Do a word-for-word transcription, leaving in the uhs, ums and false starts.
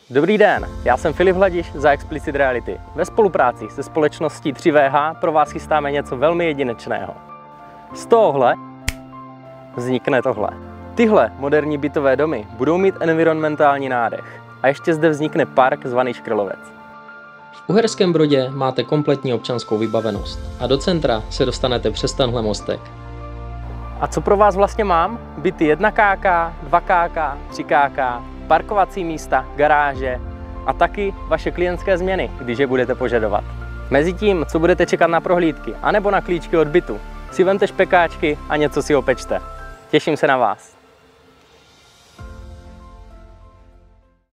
Dobrý den, já jsem Filip Hladiš za Explicit Reality. Ve spolupráci se společností tři vé há pro vás chystáme něco velmi jedinečného. Z tohohle vznikne tohle. Tyhle moderní bytové domy budou mít environmentální nádech. A ještě zde vznikne park zvaný Škrlovec. V Uherském Brodě máte kompletní občanskou vybavenost a do centra se dostanete přes tenhle mostek. A co pro vás vlastně mám? Byty jedna ká ká, dva ká ká, tři ká ká, parkovací místa, garáže a taky vaše klientské změny, když je budete požadovat. Mezitím, co budete čekat na prohlídky anebo na klíčky od bytu, si vemte špekáčky a něco si opečte. Těším se na vás.